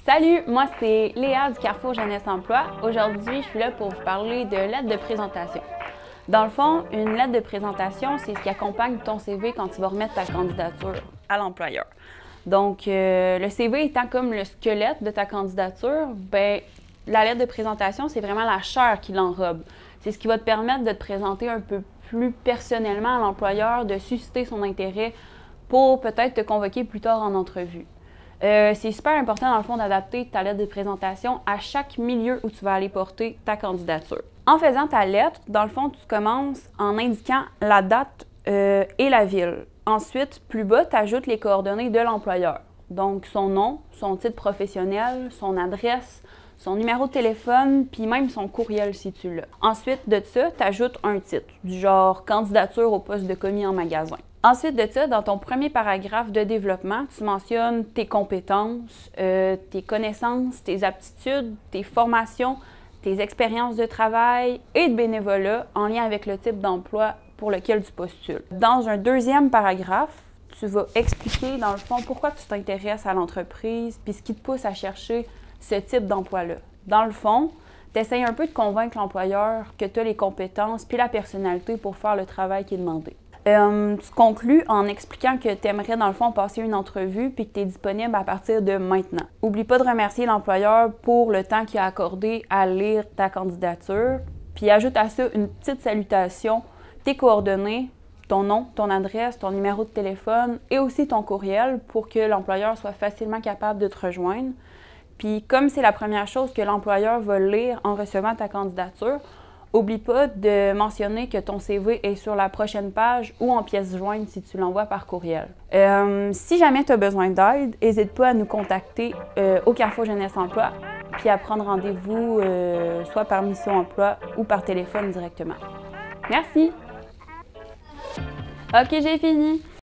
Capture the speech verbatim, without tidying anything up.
Salut, moi c'est Léa du Carrefour Jeunesse Emploi. Aujourd'hui, je suis là pour vous parler de lettre de présentation. Dans le fond, une lettre de présentation, c'est ce qui accompagne ton C V quand tu vas remettre ta candidature à l'employeur. Donc, euh, le C V étant comme le squelette de ta candidature, ben, la lettre de présentation, c'est vraiment la chair qui l'enrobe. C'est ce qui va te permettre de te présenter un peu plus personnellement à l'employeur, de susciter son intérêt pour peut-être te convoquer plus tard en entrevue. Euh, c'est super important, dans le fond, d'adapter ta lettre de présentation à chaque milieu où tu vas aller porter ta candidature. En faisant ta lettre, dans le fond, tu commences en indiquant la date euh, et la ville. Ensuite, plus bas, tu ajoutes les coordonnées de l'employeur. Donc, son nom, son titre professionnel, son adresse, son numéro de téléphone, puis même son courriel si tu l'as. Ensuite de ça, tu ajoutes un titre, du genre « Candidature au poste de commis en magasin ». Ensuite de ça, dans ton premier paragraphe de développement, tu mentionnes tes compétences, euh, tes connaissances, tes aptitudes, tes formations, tes expériences de travail et de bénévolat en lien avec le type d'emploi pour lequel tu postules. Dans un deuxième paragraphe, tu vas expliquer dans le fond pourquoi tu t'intéresses à l'entreprise puis ce qui te pousse à chercher ce type d'emploi-là. Dans le fond, tu essaies un peu de convaincre l'employeur que tu as les compétences puis la personnalité pour faire le travail qui est demandé. Euh, tu conclus en expliquant que tu aimerais dans le fond passer une entrevue puis que tu es disponible à partir de maintenant. Oublie pas de remercier l'employeur pour le temps qu'il a accordé à lire ta candidature, puis ajoute à ça une petite salutation, tes coordonnées, ton nom, ton adresse, ton numéro de téléphone et aussi ton courriel pour que l'employeur soit facilement capable de te rejoindre. Puis comme c'est la première chose que l'employeur va lire en recevant ta candidature, n'oublie pas de mentionner que ton C V est sur la prochaine page ou en pièce jointe si tu l'envoies par courriel. Euh, si jamais tu as besoin d'aide, n'hésite pas à nous contacter euh, au Carrefour Jeunesse Emploi puis à prendre rendez-vous euh, soit par Mission Emploi ou par téléphone directement. Merci! OK, j'ai fini!